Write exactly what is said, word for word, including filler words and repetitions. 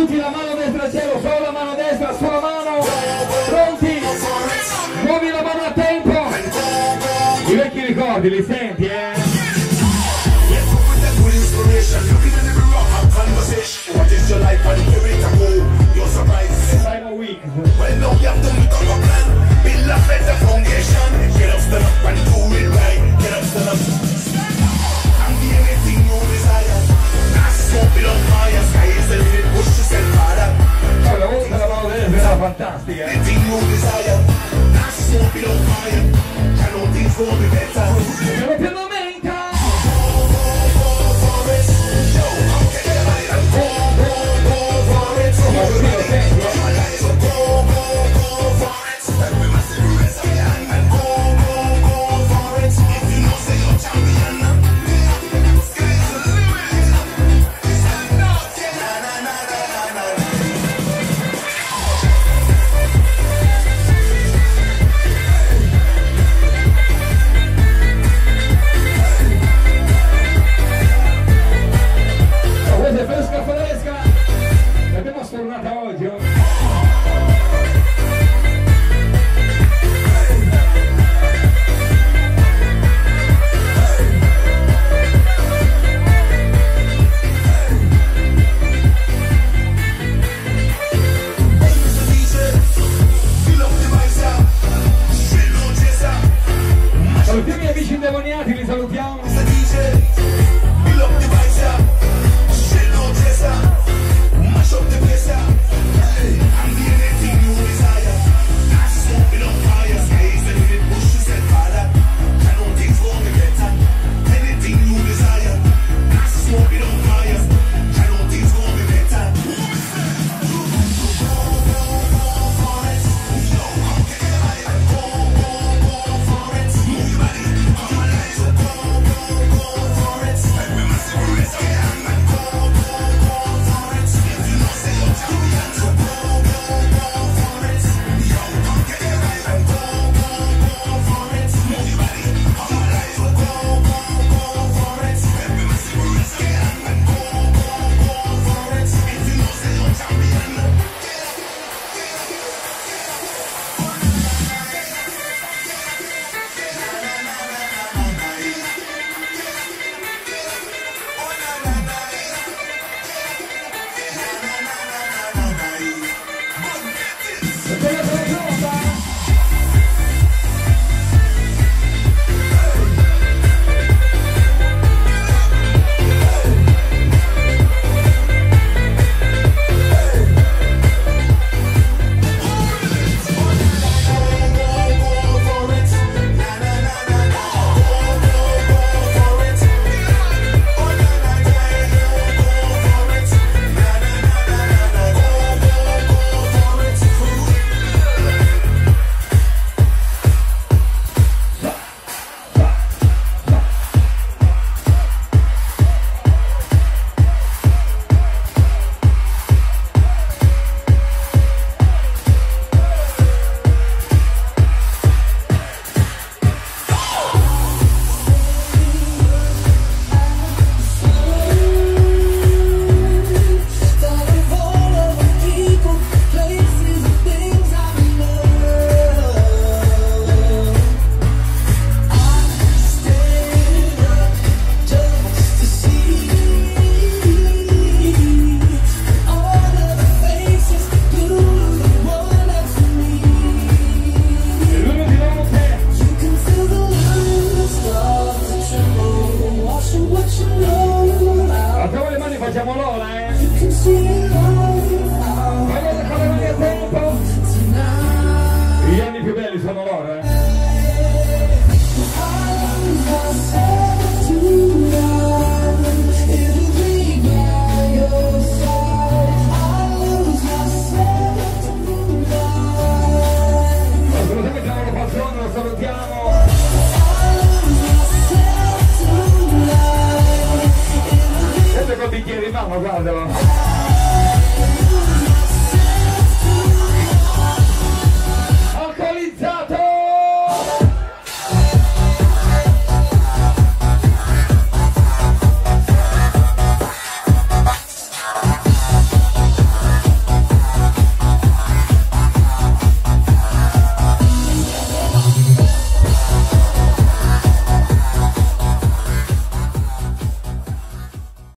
tutti la mano destra al cielo, solo la mano destra, sulla mano, pronti? Muovi la mano a tempo. I vecchi ricordi, li senti, eh? What is your life and where it can go? You're surprised. Time week. Well, now you have to make up a plan. Build a better foundation. Get up, stand up and do it right. Get up, stand up. And be anything you desire. That's smoke it on fire. Sky is the limit. Push yourself harder. Allora, oltre la mano destra era fantastica. Anything you desire. That's smoke it on fire. I know things will be better. Piano piano menta. Fresca fresca, l'abbiamo sfornata oggi, oh. Salutiamo i miei amici indemoniati, li salutiamo. Mash up the place, yeah. Hey, I'm the anything you desire. That's smoke it on fire. Sky is the limit, push yourself harder. I know things will be better. Anything you desire. That's smoke it on fire. I know things will be better. Go, go, go for it. Yo, I'm getting high. Go, go, go for it. Move your body, come alive. So go, go, go for it. Like we must have a race, yeah. Facciamo l'ola, eh! Voglio fare mani a tempo! Gli anni più belli sono loro, eh! Assolutamente la passione, lo salutiamo! Siete col bicchiere in mano, guardalo!